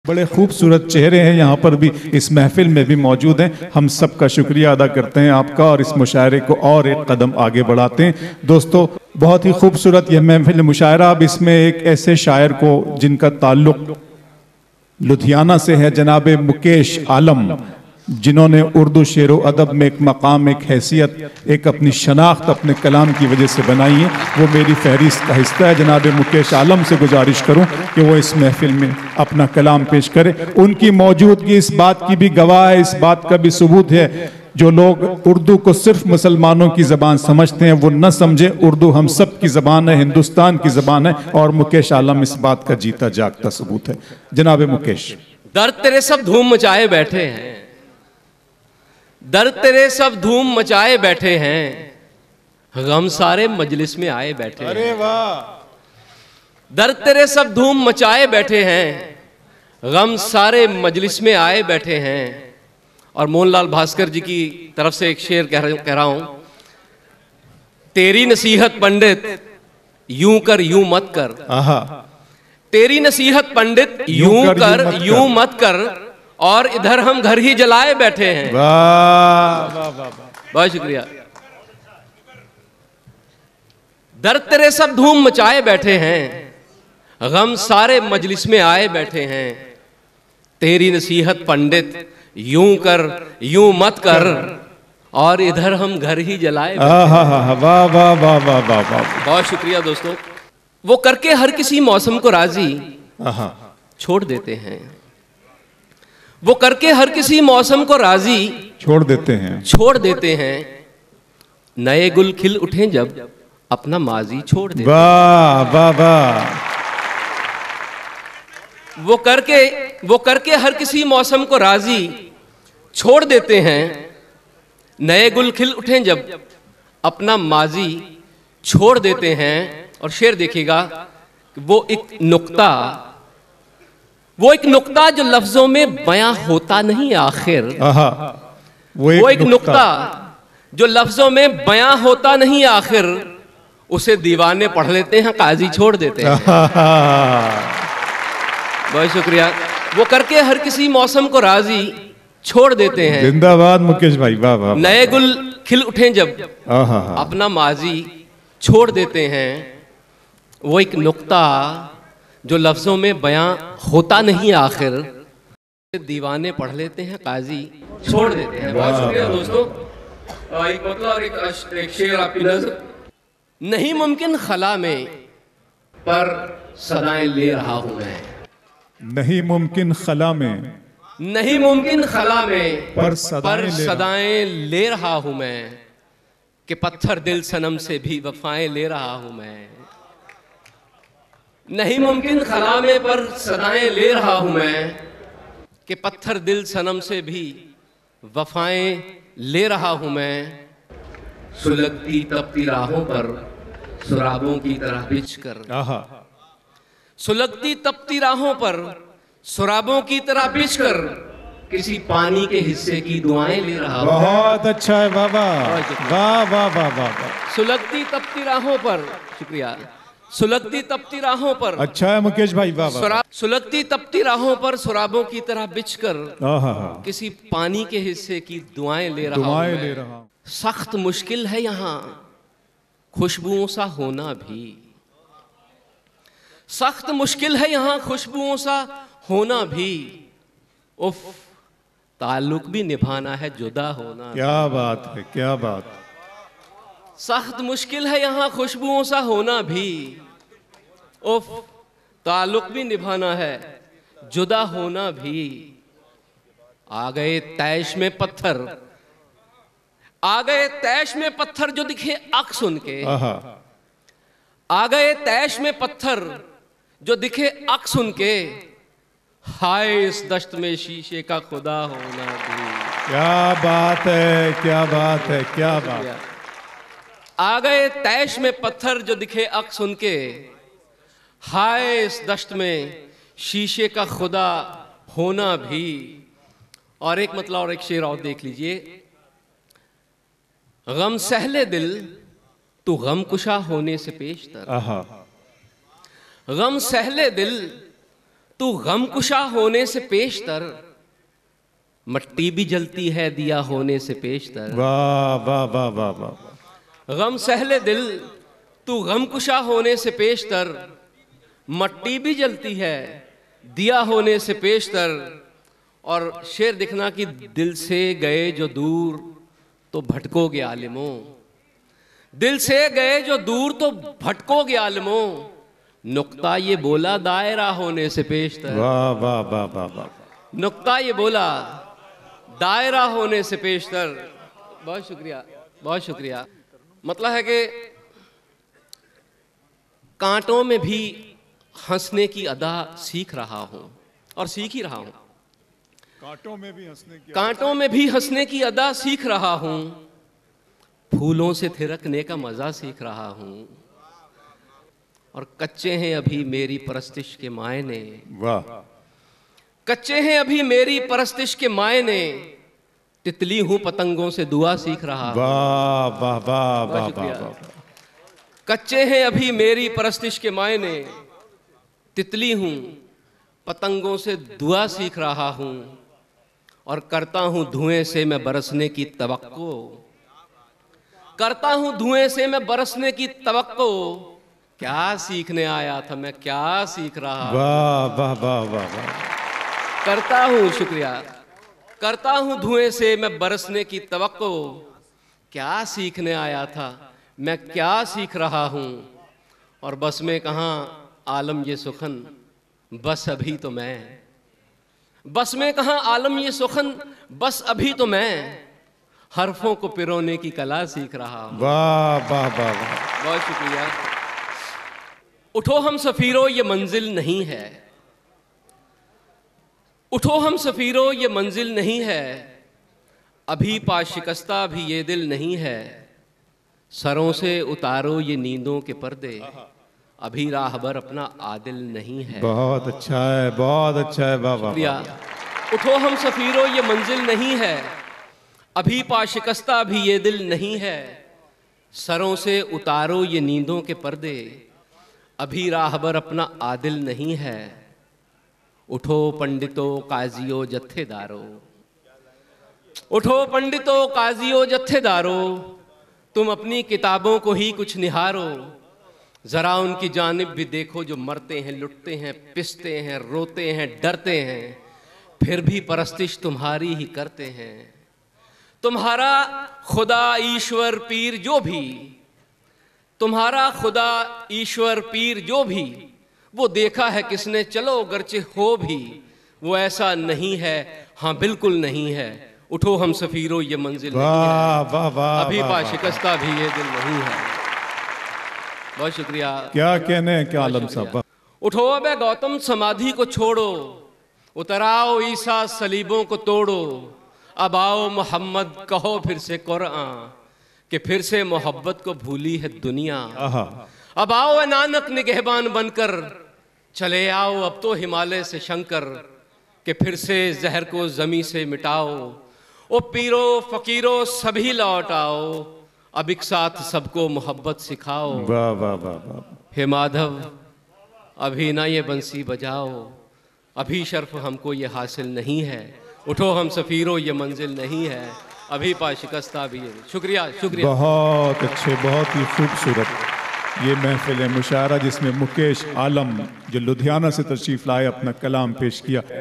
बड़े खूबसूरत चेहरे हैं यहाँ पर भी, इस महफिल में भी मौजूद हैं। हम सब का शुक्रिया अदा करते हैं आपका और इस मुशायरे को और एक कदम आगे बढ़ाते हैं। दोस्तों, बहुत ही खूबसूरत यह महफिल मुशायरा। अब इसमें एक ऐसे शायर को जिनका ताल्लुक लुधियाना से है, जनाब मुकेश आलम, जिन्होंने उर्दू शेरो अदब में एक मकाम, एक हैसियत, एक अपनी शनाख्त अपने कलाम की वजह से बनाई है, वो मेरी फहरिस्त का हिस्सा है। जनाब मुकेश आलम से गुजारिश करूं कि वो इस महफिल में अपना कलाम पेश करें। उनकी मौजूदगी इस बात की भी गवाह है, इस बात का भी सबूत है, जो लोग उर्दू को सिर्फ मुसलमानों की ज़बान समझते हैं वो न समझे, उर्दू हम सब की ज़बान है, हिंदुस्तान की ज़बान है, और मुकेश आलम इस बात का जीता जागता सबूत है। जनाब मुकेश। दर्द तेरे सब धूम मचाए बैठे हैं, दर्द तेरे सब धूम मचाए बैठे हैं, गम सारे मजलिस में आए बैठे हैं। अरे वाह। दर्द तेरे सब धूम मचाए बैठे हैं, गम सारे मजलिस में आए बैठे हैं। और मोहनलाल भास्कर जी की तरफ से एक शेर कह रहा हूं। तेरी नसीहत पंडित यूं कर यूं मत कर, तेरी नसीहत पंडित यूं कर यूं मत कर, और इधर हम घर ही जलाए बैठे हैं। वाह वाह वाह, बहुत शुक्रिया। दर्द तेरे सब धूम मचाए बैठे हैं, गम सारे मजलिस में आए बैठे हैं। तेरी नसीहत पंडित यूं कर यूं मत कर, और इधर हम घर ही जलाए बैठे हैं। वाह वाह वाह वाह वाह वाह। बहुत शुक्रिया दोस्तों। वो करके हर किसी मौसम को राजी छोड़ देते हैं, वो करके हर किसी मौसम को राजी छोड़ देते हैं। नए गुल खिल उठे जब अपना माजी छोड़ देते हैं। वाह वाह वाह। वो करके हर किसी मौसम को राजी छोड़ देते हैं। नए गुल खिल उठे जब अपना माजी छोड़ देते हैं। और शेर देखिएगा, वो एक नुक्ता जो लफ्जों में बयां होता नहीं आखिर, वो एक नुक्ता जो लफ्जों में बयां होता नहीं आखिर, उसे दीवाने पढ़ लेते हैं, काजी छोड़ देते हैं। बहुत शुक्रिया। वो करके हर किसी मौसम को राजी छोड़ देते हैं। जिंदाबाद मुकेश भाई, वाह वाह। नए गुल खिल उठे जब अपना माजी छोड़ देते हैं। वो एक नुक्ता जो लफ्जों में बयां होता नहीं आखिर, दीवाने पढ़ लेते हैं, काजी छोड़ देते हैं। बहुत शुक्रिया दोस्तों। एक मतलब और एक शेर आपकी नजर। नहीं मुमकिन खला में पर सदाएं ले रहा हूं मैं, नहीं मुमकिन खला में, नहीं मुमकिन खला में पर सदाएं ले रहा हूं मैं, कि पत्थर दिल सनम से भी वफाएं ले रहा हूं मैं। नहीं मुमकिन खला में पर सदाएं ले रहा हूं मैं, कि पत्थर दिल सनम से भी वफाएं ले रहा हूं मैं। सुलगती तपती राहों पर सुराबों की तरह बिछकर, सुलगती तपती राहों पर सुराबों की तरह बिछकर, किसी पानी के हिस्से की दुआएं ले रहा हूं। बहुत अच्छा है बाबा, वाह वाह वाह वाह। सुलगती तपती राहों पर, शुक्रिया। सुलगती तपती राहों पर, अच्छा है मुकेश भाई, वाह वाह। सुलगती तपती राहों पर सुराबों की तरह बिछकर, किसी पानी के हिस्से की दुआएं ले रहा हूं। सख्त मुश्किल है यहाँ खुशबुओं सा होना भी, सख्त मुश्किल है यहाँ खुशबुओं सा होना भी। उफ, ताल्लुक भी निभाना है, जुदा होना। क्या बात है, क्या बात। सख्त मुश्किल है यहाँ खुशबुओं सा होना भी, उफ, ताल्लुक भी निभाना है, जुदा होना भी। आ गए तैश में पत्थर, आ गए तैश में पत्थर जो दिखे अक सुन के, आ गए तैश में पत्थर जो दिखे अक सुन के, हाय इस दश्त में शीशे का खुदा होना भी। क्या बात है, क्या बात है, क्या बात। आ गए तैश में पत्थर जो दिखे अक सुन के, हाय इस दश्त में शीशे का खुदा होना भी। और एक मतलब और एक शेर और देख लीजिए। गम सहले दिल तू गम कुशा होने से पेशतर, गम सहले दिल तू गमकुशा होने से पेशतर, मट्टी भी जलती है दिया होने से पेशतर। वाह वाह वाह वाह वाह। गम सहले दिल तू गमकुशा होने से पेशतर, मट्टी भी जलती है दिया होने से पेशतर। और शेर दिखना कि दिल से गए जो दूर तो भटकोगे आलिमों, दिल से गए जो दूर तो भटकोगे आलिमों। नुक्ता ये बोला दायरा होने से पेशतर। वाह वाह वाह वाह वाह। नुक्ता ये बोला दायरा होने से पेशतर। बहुत शुक्रिया, बहुत शुक्रिया। मतलब है कि कांटों में भी हंसने की अदा सीख रहा हूं और सीख ही रहा हूं। कांटों में भी हंसने की, कांटों में भी हंसने की अदा सीख रहा हूं, फूलों से थिरकने का मजा सीख रहा हूं। और कच्चे हैं अभी मेरी परस्तिश के मायने। वाह। कच्चे हैं अभी मेरी परस्तिश के मायने, तितली हूं पतंगों से दुआ सीख रहा हूं। वाह वाह वाह वाह वाह। कच्चे हैं अभी मेरी परस्तिश के मायने, तितली हूं पतंगों से दुआ सीख रहा हूं। और करता हूं धुएं से मैं बरसने की तवक्को, करता हूं धुएं से मैं बरसने की तवक्को। क्या सीखने आया था मैं, क्या सीख रहा हूं। वाह वाह वाह वाह वाह। करता हूं, शुक्रिया, करता हूं धुएं से मैं बरसने की तवक्को। क्या सीखने आया था मैं, क्या सीख रहा हूं। और बस में कहां आलम ये सुखन, बस अभी तो मैं, बस में कहां आलम ये सुखन, बस अभी तो मैं हरफों को पिरोने की कला सीख रहा हूं। वाह वाह वाह वाह। बहुत शुक्रिया। उठो हम सफीरों ये मंजिल नहीं है, उठो हम सफीरों ये मंजिल नहीं है। अभी पास शिकस्ता भी ये दिल नहीं है। सरों से उतारो ये नींदों के पर्दे, अभी राहबर अपना आदिल नहीं है। बहुत अच्छा है, बहुत अच्छा है। वाह वाह। उठो हम सफीरों ये मंजिल नहीं है, अभी पाशिकस्ता भी ये दिल नहीं है। सरों से उतारो ये नींदों के पर्दे, अभी राहबर अपना आदिल नहीं है। उठो पंडितों काजियों जत्थेदारों, उठो पंडितों काजियों जत्थेदारों, तुम अपनी किताबों को ही कुछ निहारो। जरा उनकी जानिब भी देखो जो मरते हैं, लुटते हैं, पिसते हैं, रोते हैं, डरते हैं, फिर भी परस्तिश तुम्हारी ही करते हैं। तुम्हारा खुदा ईश्वर पीर जो भी, तुम्हारा खुदा ईश्वर पीर जो भी, वो देखा है किसने चलो गरचे हो भी, वो ऐसा नहीं है, हाँ बिल्कुल नहीं है। उठो हम सफीरों ये मंजिल नहीं है, अभी पाशिकस्ता भी ये दिल नहीं है। बहुत शुक्रिया। क्या कहने हैं, क्या आलम साहब। उठो अब गौतम समाधि को छोड़ो, उतराओ ईसा सलीबों को तोड़ो। अब आओ मोहम्मद कहो फिर से कुरान, कि फिर से मोहब्बत को भूली है दुनिया। अब आओ नानक निगहबान बनकर, चले आओ अब तो हिमालय से शंकर, कि फिर से जहर को जमी से मिटाओ। ओ पीरो फकीरो सभी लौट आओ, अब एक साथ सबको मोहब्बत सिखाओ। वाह वाह वाह। हे माधव अभी ना ये बंसी बजाओ, अभी शर्फ हमको ये हासिल नहीं है। उठो हम सफीरों ये मंजिल नहीं है, अभी पाशिकस्ता भी है। शुक्रिया शुक्रिया। बहुत अच्छे, बहुत ही खूबसूरत ये महफिल मुशायरा जिसमें मुकेश आलम जो लुधियाना से तशरीफ लाए अपना कलाम पेश किया।